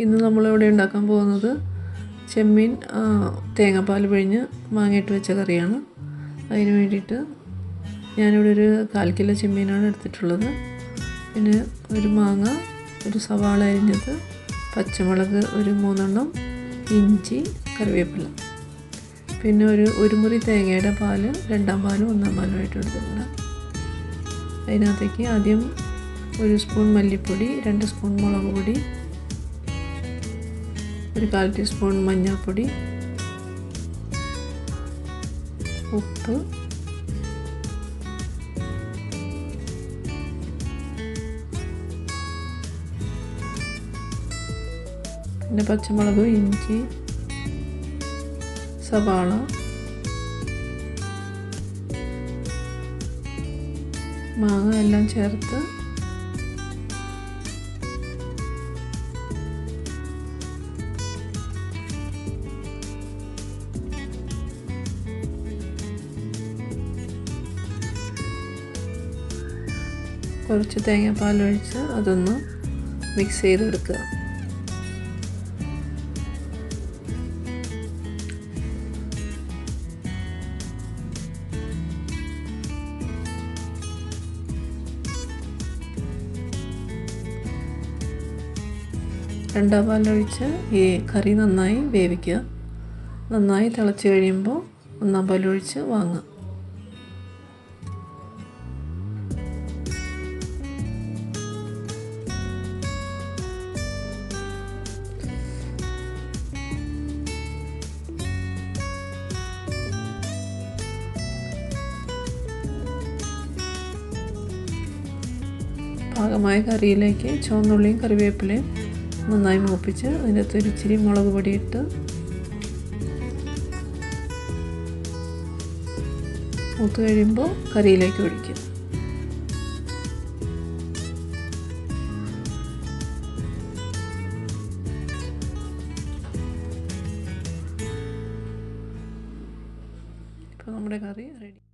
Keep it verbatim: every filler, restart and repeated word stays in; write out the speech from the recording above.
ഇന്ന് നമ്മളിവിടെ ഉണ്ടാക്കാൻ പോകുന്നത് ചെമ്മീൻ തേങ്ങാപ്പാൽ പിഴിഞ്ഞ് മാങ്ങയിട്ട് വെച്ച കറിയാണ്. അതിന് വേണ്ടിയിട്ട് ഞാനിവിടെ ഒരു കാൽ കിലോ ചെമ്മീനാണ് എടുത്തിട്ടുള്ളത്. പിന്നെ ഒരു മാങ്ങ, ഒരു സവാള അരിഞ്ഞത്, പച്ചമുളക് ഒരു മൂന്നെണ്ണം, ഇഞ്ചി, കറിവേപ്പില, പിന്നെ ഒരു ഒരു മുറി തേങ്ങയുടെ പാൽ രണ്ടാം പാലും ഒന്നാം പാലുമായിട്ട് എടുത്തിട്ടുണ്ട്. അതിനകത്തേക്ക് ആദ്യം ഒരു സ്പൂൺ മല്ലിപ്പൊടി, രണ്ട് സ്പൂൺ മുളക് പൊടി, ഒരു കാൽ ടീസ്പൂൺ മഞ്ഞൾപ്പൊടി, ഉപ്പ്, പിന്നെ പച്ചമുളക്, ഇഞ്ചി, സവാള, മാങ്ങ എല്ലാം ചേർത്ത് കുറച്ച് തേങ്ങാപ്പാൽ ഒഴിച്ച് അതൊന്ന് മിക്സ് ചെയ്തെടുക്കുക. രണ്ടാം പാലൊഴിച്ച് ഈ കറി നന്നായി വേവിക്കുക. നന്നായി തിളച്ച് കഴിയുമ്പോൾ ഒന്നാം പാലൊഴിച്ച് വാങ്ങുക. പാകമായ കറിയിലേക്ക് ചുവന്നുള്ളിയും കറിവേപ്പിലയും നന്നായി മൂപ്പിച്ച് അതിനകത്ത് ഒരു ഇച്ചിരി മുളക് പൊടിയിട്ട് മൂത്ത് കഴിയുമ്പോൾ കറിയിലേക്ക് ഒഴിക്കുക. ഇപ്പോൾ നമ്മുടെ കറി റെഡി.